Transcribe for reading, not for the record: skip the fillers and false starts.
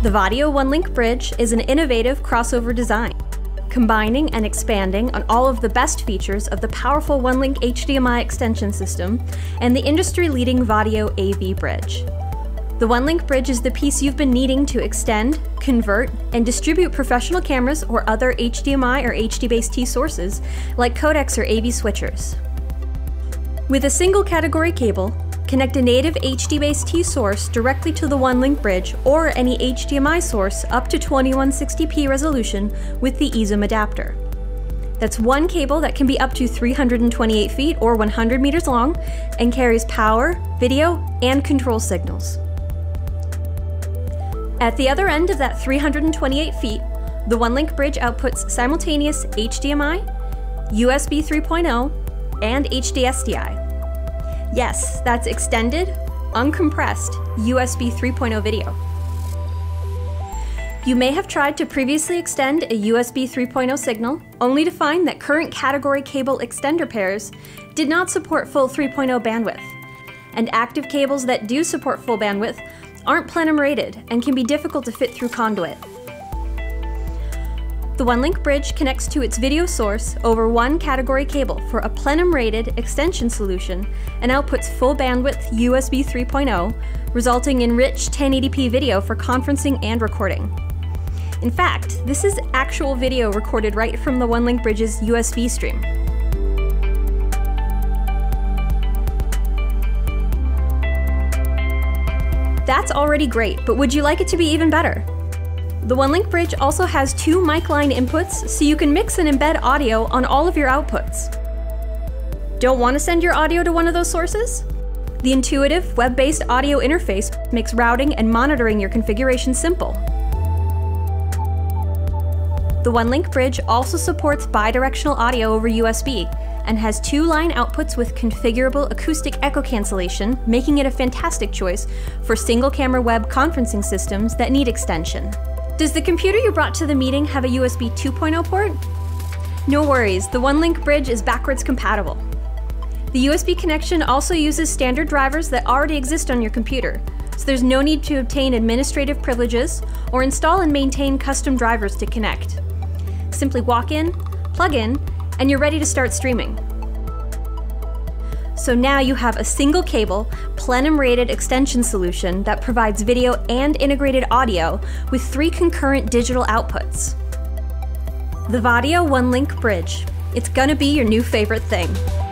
The Vaddio OneLINK bridge is an innovative crossover design, combining and expanding on all of the best features of the powerful OneLINK HDMI extension system and the industry-leading Vaddio AV bridge. The OneLINK bridge is the piece you've been needing to extend, convert, and distribute professional cameras or other HDMI or HD-based sources like codecs or AV switchers. With a single category cable, connect a native HD-based source directly to the OneLINK bridge or any HDMI source up to 2160p resolution with the eSIM adapter. That's one cable that can be up to 328 feet or 100 meters long and carries power, video, and control signals. At the other end of that 328 feet, the OneLINK bridge outputs simultaneous HDMI, USB 3.0, and HD SDI. Yes, that's extended, uncompressed USB 3.0 video. You may have tried to previously extend a USB 3.0 signal, only to find that current category cable extender pairs did not support full 3.0 bandwidth, and active cables that do support full bandwidth aren't plenum rated and can be difficult to fit through conduit. The OneLINK bridge connects to its video source over one category cable for a plenum-rated extension solution and outputs full bandwidth USB 3.0, resulting in rich 1080p video for conferencing and recording. In fact, this is actual video recorded right from the OneLINK bridge's USB stream. That's already great, but would you like it to be even better? The OneLINK bridge also has two mic line inputs, so you can mix and embed audio on all of your outputs. Don't want to send your audio to one of those sources? The intuitive, web-based audio interface makes routing and monitoring your configuration simple. The OneLINK bridge also supports bidirectional audio over USB and has two line outputs with configurable acoustic echo cancellation, making it a fantastic choice for single-camera web conferencing systems that need extension. Does the computer you brought to the meeting have a USB 2.0 port? No worries, the OneLINK bridge is backwards compatible. The USB connection also uses standard drivers that already exist on your computer, so there's no need to obtain administrative privileges or install and maintain custom drivers to connect. Simply walk in, plug in, and you're ready to start streaming. So now you have a single cable, plenum-rated extension solution that provides video and integrated audio with 3 concurrent digital outputs. The Vaddio OneLINK bridge. It's gonna be your new favorite thing.